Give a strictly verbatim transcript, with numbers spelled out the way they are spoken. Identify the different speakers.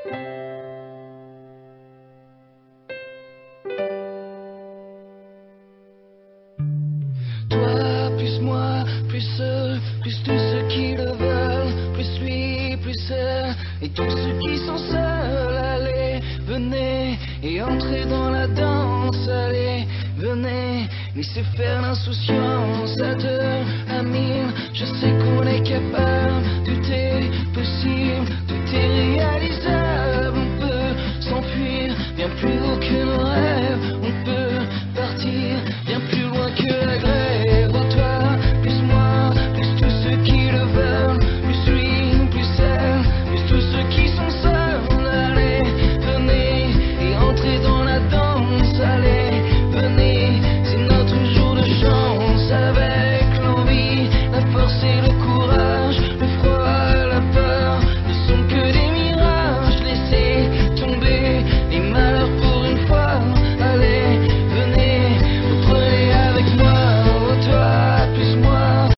Speaker 1: Toi, plus moi, plus eux, plus tous ceux qui le veulent, plus lui, plus elle, et tous ceux qui sont seuls. Allez, venez et entrez dans la danse. Allez, venez, laissez faire l'insouciance. À deux, à mille, je sais qu'on est capable, tout est possible, tout est